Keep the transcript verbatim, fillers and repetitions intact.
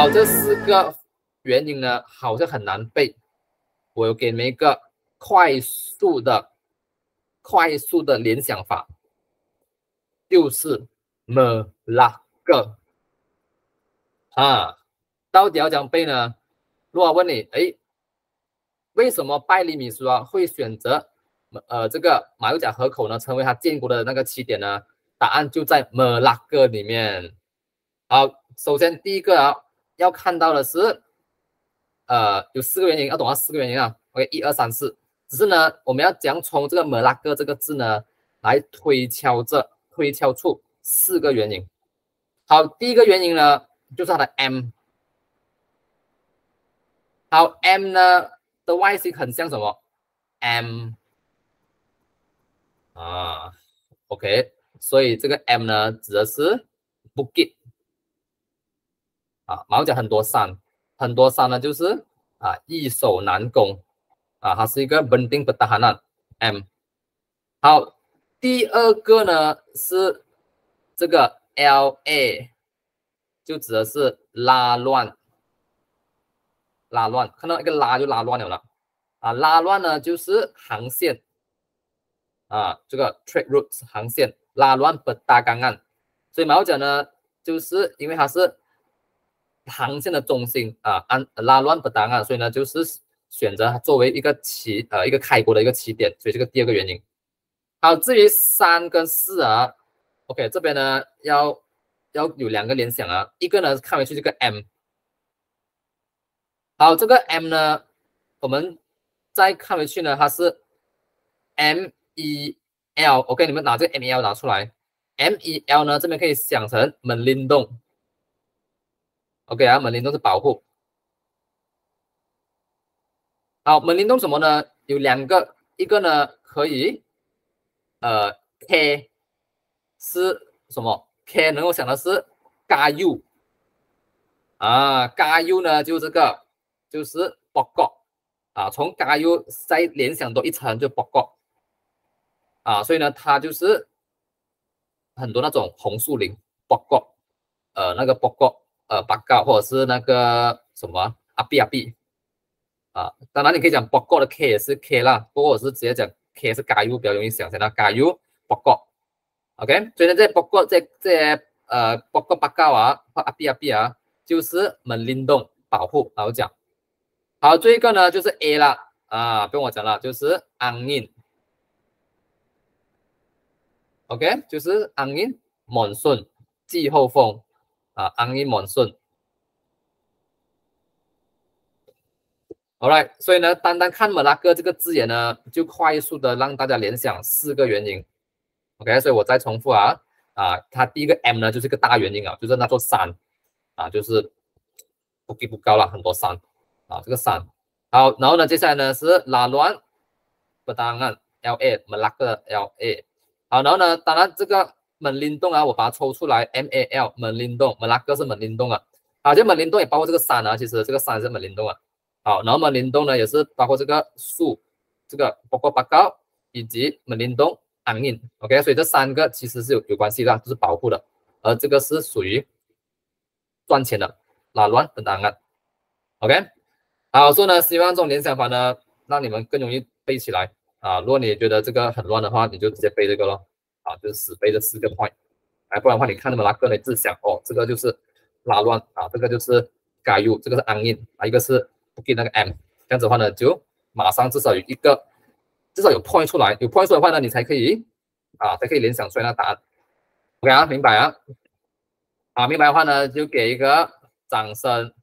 好，这四个元音呢，好像很难背。我有给你们一个快速的、快速的联想法，就是么拉个啊。到底要怎样背呢？如果问你，哎，为什么拜里米苏啊会选择呃这个马六甲河口呢，成为它建国的那个起点呢？答案就在么拉个里面。好，首先第一个啊，要看到的是，呃，有四个元音，要懂到四个元音啊。OK， 一二三四。只是呢，我们要讲从这个么拉个这个字呢，来推敲这推敲出四个元音。好，第一个元音呢，就是它的 M。好 ，M 呢的外形很像什么 ？M 啊 ，OK， 所以这个 M 呢指的是 Bukit 啊，马六甲很多山，很多山呢就是啊易守难攻啊，它是一个稳定的大难 M。好，第二个呢是这个 L A， 就指的是拉乱。拉乱，看到一个拉就拉乱了了啊，拉乱呢就是航线啊，这个 trade routes 航线拉乱不大干岸，所以马六甲呢，就是因为它是航线的中心啊，安拉乱不大岸，所以呢就是选择它作为一个起呃一个开国的一个起点，所以这个第二个原因。好，至于三跟四啊 ，OK 这边呢要要有两个联想啊，一个呢看回去这个 M。好，这个 M 呢，我们再看回去呢，它是 M E L，OK， 你们拿这个 M E L 拿出来 ，M E L 呢这边可以想成门林洞 ，OK 啊，门林洞是保护。好，门林洞什么呢？有两个，一个呢可以，呃 ，K 是什么 ？K 能够想的是加 U 啊，加 U 呢就这个。就是北角啊，从加油再联想多一层就北角啊，所以呢，它就是很多那种红树林北角，呃，那个北角呃八角或者是那个什么阿比阿比啊，当然你可以讲北角的 K 也是 K 啦，不过我是直接讲 K 是加油，比较容易想象到加油北角 ，OK， 所以呢，这北角这这呃北角八角啊或阿比阿比啊，就是门林洞保护，然后讲。好，这一个呢就是 A 了啊，不用我讲了，就是安印 ，OK， 就是安印 monsoon 季候风啊，安印 monsoon。好来，所以呢，单单看马拉哥这个字眼呢，就快速的让大家联想四个元音 ，OK， 所以我再重复啊啊，它第一个 M 呢就是个大元音啊，就是那座山啊，就是不低不高了，很多山啊，这个山。好，然后呢，接下来呢是拉乱不当案 L A 马拉克 L A。好，然后呢，当然这个门林洞啊，我把它抽出来 M A L 门林洞，马拉克是门林洞啊。好，这门林洞也包括这个山啊，其实这个山是门林洞啊。好，然后门林洞呢也是包括这个树，这个包括八高以及门林洞安印 ，OK， 所以这三个其实是有有关系的，就是保护的，而这个是属于赚钱的拉乱不当案 ，OK。好，所以呢，希望这种联想法呢，让你们更容易背起来啊。如果你觉得这个很乱的话，你就直接背这个咯，啊，就是死背这四个 point， 哎，不然的话，你看那么那个，你自想哦，这个就是拉乱啊，这个就是加油，这个是安印啊，一个是不给那个 M， 这样子的话呢，就马上至少有一个，至少有 point 出来，有 point 出来的话呢，你才可以啊，才可以联想出来那答案。OK 啊，明白啊？啊，明白的话呢，就给一个掌声。